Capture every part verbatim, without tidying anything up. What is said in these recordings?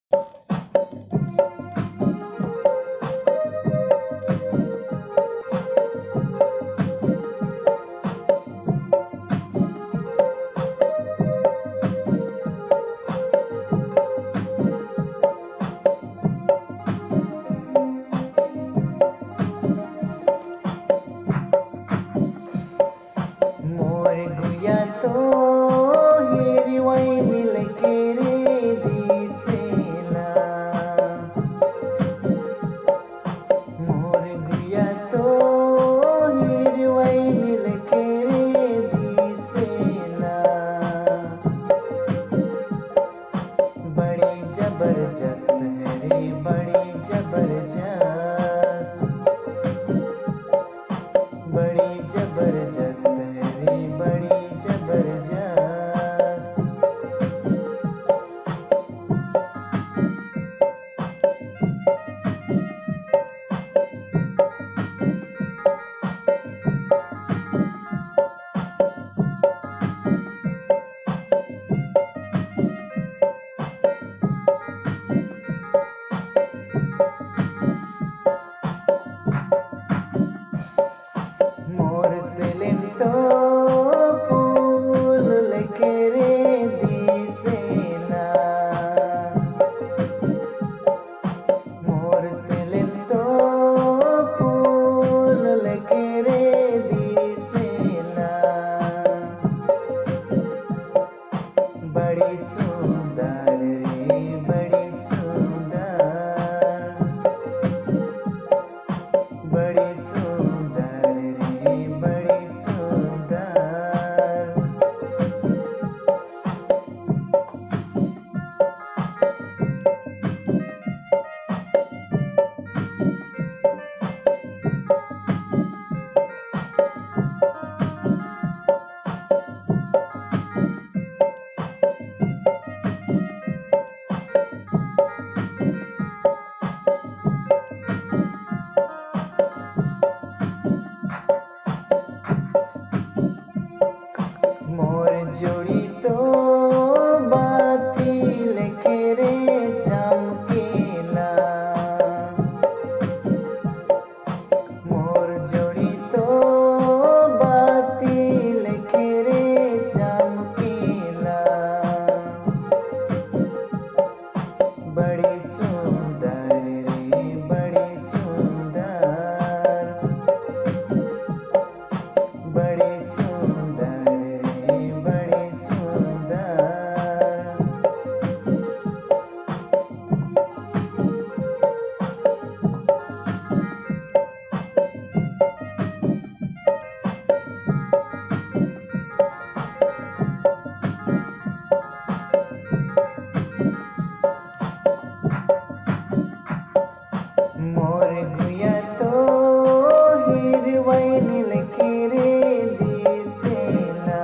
जबरदस्त है रे बड़ी जबरदस्त, बड़ी जबरदस्त है रे बड़ी जबरदस्त। मोर से तो फूल लेके रे दिसेला, मोर से तो फूल लेके रे दिसेला। बड़ी सुंदर रे बड़ी सुंदर, बड़ी सुंदर रे बड़ी सुंदर। मोर जोड़ी तो बाती लेके रे चमकेला, मोर जोड़ी तो बाती लेके रे चमकेला। बड़ी सुंदर रे बड़ी सुंदर, बड़ी सुंदर रे बड़ी सुंदर। मोर गुया तो हिरवैन लेके रे दिसेला,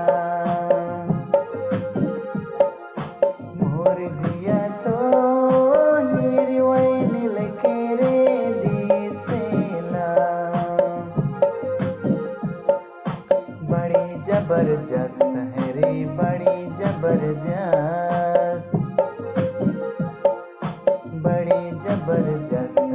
मोर गुया तो हिरवैन लेके रे दिसेला। बड़ी जबरदस्त है रे बड़ी जबरदस्त, बड़ी जबरदस्त।